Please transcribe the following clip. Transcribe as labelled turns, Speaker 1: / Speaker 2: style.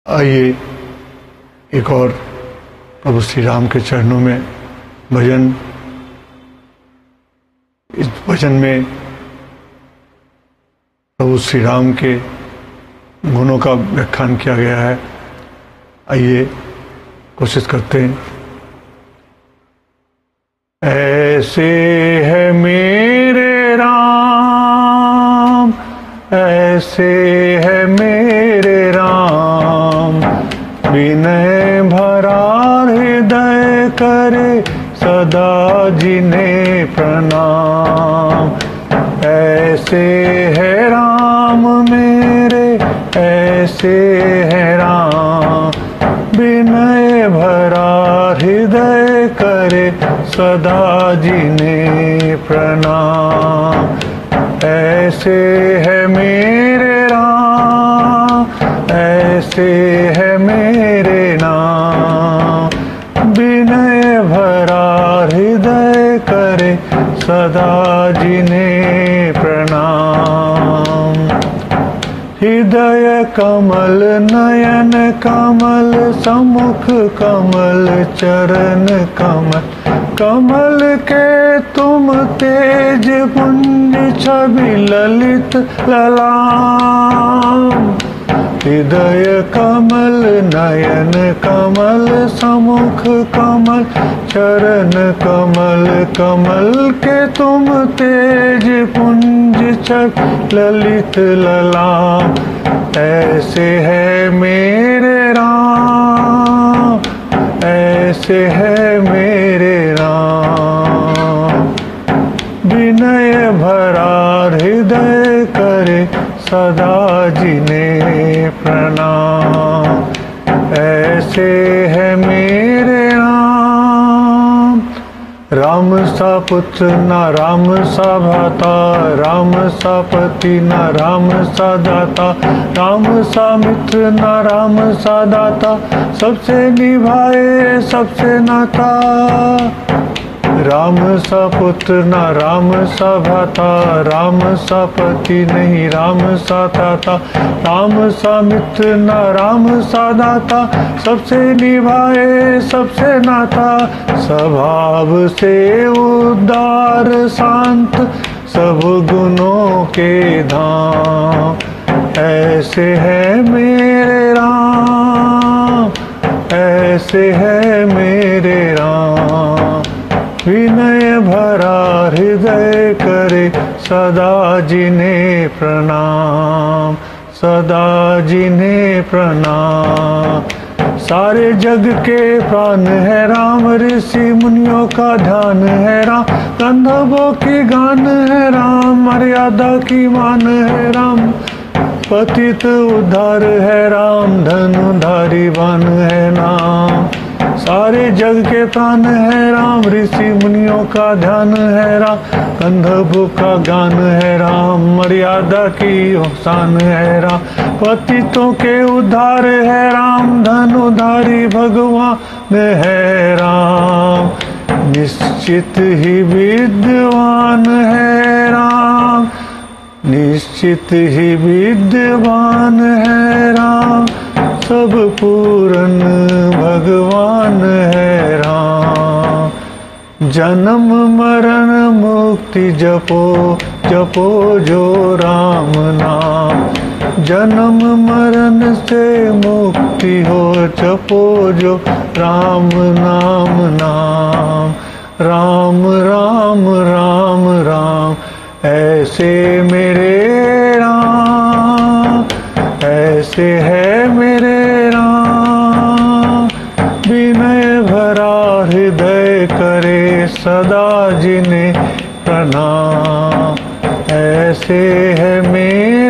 Speaker 1: आइए एक और प्रभु श्री राम के चरणों में भजन। इस भजन में प्रभु श्री राम के गुणों का व्याख्यान किया गया है। आइए कोशिश करते हैं। ऐसे है मेरे राम, ऐसे है मेरे राम, विनय भरा हृदय करे सदा जिन्हें प्रणाम। ऐसे है राम मेरे, ऐसे है राम, विनय भरा हृदय करे सदा जिन्हें प्रणाम। ऐसे है मेरे राम, ऐसे है मेरे नाम, विनय भरा हृदय करे सदा जिन्हें प्रणाम। हृदय कमल नयन कमल, समुख कमल चरण कमल, कमल के तुम तेज पुंज छवि ललित ललाम। हृदय कमल नयन कमल, समुख कमल चरण कमल, कमल के तुम तेज पुंज छवि ललित ललाम। ऐसे है मेरे राम, ऐसे है मेरे राम, विनय भरा हृदय करे सदा जिन्हें प्रणाम। ऐसे है मेरे राम, राम सा पुत्र न राम सा भ्राता, राम सा पति न राम सा दाता, राम सा मित्र न राम सा दाता, सबसे निभाए सबसे नाता। राम सा पुत्र न राम सा भ्राता, राम सा पति नहीं राम सा दाता, राम सा मित्र न राम सा दाता, सबसे निभाए सबसे नाता। स्वभाव से उदार शांत, सब गुणों के धाम। ऐसे है मेरे राम, ऐसे है मेरे राम, विनय भरा हृदय करे सदा जिन्हें प्रणाम, सदा जिन्हें प्रणाम। सारे जग के प्राण है राम, ऋषि मुनियों का ध्यान है राम, गंधर्वों की गान है राम, मर्यादा की मान है राम, पतित उद्धार है राम, धनुधारी बाण है नाम। सारे जग के प्राण है राम, ऋषि मुनियों का ध्यान है राम, गंधर्वों का गान है राम, मर्यादा की शान है राम, पतितों के उद्धार है राम, धनुधारी भगवान है राम, निश्चित ही विद्वान है राम, निश्चित ही विद्वान है राम, सब पूरन भगवान है राम। जन्म मरण मुक्ति जपो जपो जो राम नाम, जन्म मरण से मुक्ति हो जपो जो राम नाम नाम। राम राम राम राम, ऐसे मेरे राम, ऐसे है मेरे राम, विनय भरा हृदय करे सदा जिन्हें प्रणाम। ऐसे है मेरे